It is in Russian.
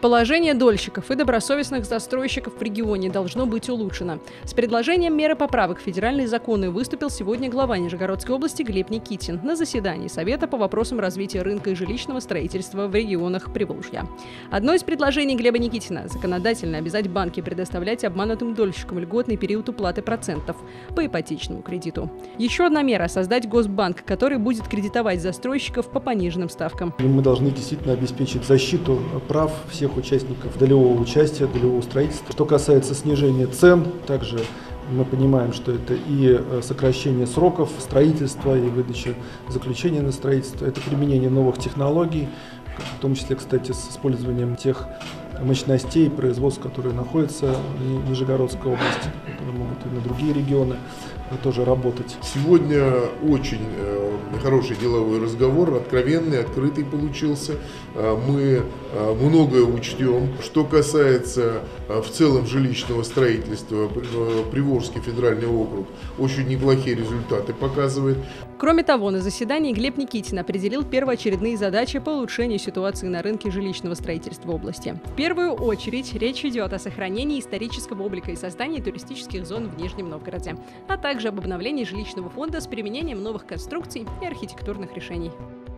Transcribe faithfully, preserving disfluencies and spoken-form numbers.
Положение дольщиков и добросовестных застройщиков в регионе должно быть улучшено. С предложением меры поправок в федеральные законы выступил сегодня глава Нижегородской области Глеб Никитин на заседании Совета по вопросам развития рынка и жилищного строительства в регионах Приволжья. Одно из предложений Глеба Никитина – законодательно обязать банки предоставлять обманутым дольщикам льготный период уплаты процентов по ипотечному кредиту. Еще одна мера – создать госбанк, который будет кредитовать застройщиков по пониженным ставкам. Мы должны действительно обеспечить защиту прав всех участников долевого участия, долевого строительства. Что касается снижения цен, также мы понимаем, что это и сокращение сроков строительства, и выдача заключения на строительство, это применение новых технологий, в том числе, кстати, с использованием тех мощностей производств, которые находятся в Нижегородской области, которые могут и на другие регионы тоже работать. Сегодня очень э, хороший деловой разговор, откровенный, открытый получился. Э, мы э, многое учтем. Что касается э, в целом жилищного строительства, э, Приволжский федеральный округ очень неплохие результаты показывает. Кроме того, на заседании Глеб Никитин определил первоочередные задачи по улучшению ситуации на рынке жилищного строительства области. В первую очередь речь идет о сохранении исторического облика и создании туристических зон в Нижнем Новгороде, а также об обновлении жилищного фонда с применением новых конструкций и архитектурных решений.